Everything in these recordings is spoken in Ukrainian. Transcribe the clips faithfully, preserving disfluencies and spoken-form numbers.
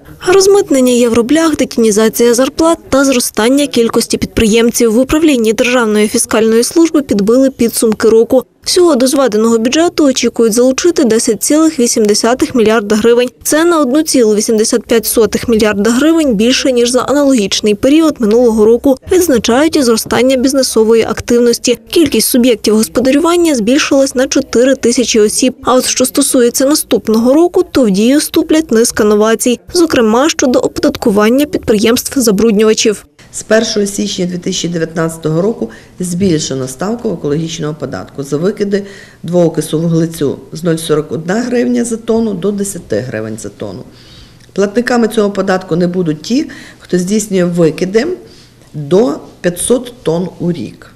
Розмитнення євроблях, детінізація зарплат та зростання кількості підприємців. В управлінні Державної фіскальної служби підбили підсумки року. Всього до зведеного бюджету очікують залучити десять цілих вісім десятих мільярда гривень. Це на один цілих вісімдесят п'ять сотих мільярда гривень більше, ніж за аналогічний період минулого року. Відзначають і зростання бізнесової активності. Кількість суб'єктів господарювання збільшилась на чотири тисячі осіб. А от що стосується наступного року, то в дію вступлять низка новацій. Зокрема, щодо оподаткування підприємств-забруднювачів. З першого січня дві тисячі дев'ятнадцятого року збільшено ставку екологічного податку за викиди двоокису вуглецю з нуль цілих сорок одна гривня за тонну до десять гривень за тонну. Платниками цього податку не будуть ті, хто здійснює викиди до п'ятсот тонн у рік.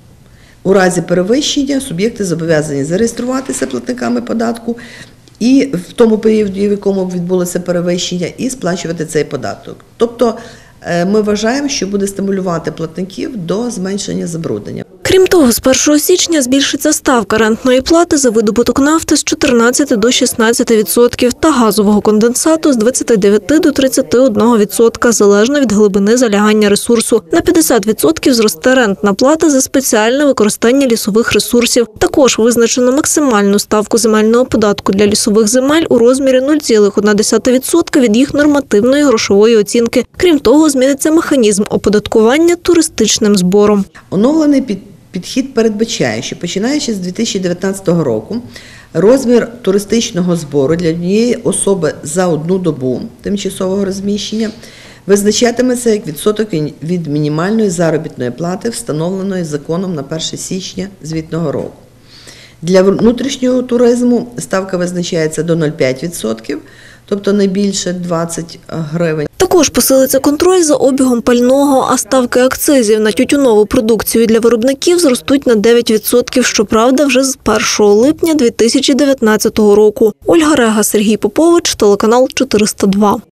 У разі перевищення суб'єкти зобов'язані зареєструватися платниками податку і в тому періоді, в якому відбулося перевищення, і сплачувати цей податок. Тобто ми вважаємо, що буде стимулювати платників до зменшення забруднення. Крім того, з першого січня збільшиться ставка рентної плати за видобуток нафти з чотирнадцяти до шістнадцяти відсотків та газового конденсату з двадцяти дев'яти до тридцяти одного відсотка, залежно від глибини залягання ресурсу. На п'ятдесят відсотків зросте рентна плата за спеціальне використання лісових ресурсів. Також визначено максимальну ставку земельного податку для лісових земель у розмірі нуль цілих одна десята відсотка від їх нормативної грошової оцінки. Крім того, зміниться механізм оподаткування туристичним збором. Оновлений під Підхід передбачає, що починаючи з дві тисячі дев'ятнадцятого року розмір туристичного збору для однієї особи за одну добу тимчасового розміщення визначатиметься як відсоток від мінімальної заробітної плати, встановленої законом на перше січня звітного року. Для внутрішнього туризму ставка визначається до нуль цілих п'ять десятих відсотка, тобто не більше двадцять гривень. Також посилиться контроль за обігом пального, а ставки акцизів на тютюнову продукцію для виробників зростуть на дев'ять відсотків, щоправда, вже з першого липня дві тисячі дев'ятнадцятого року. Ольга Рега, Сергій Попович, телеканал чотириста два.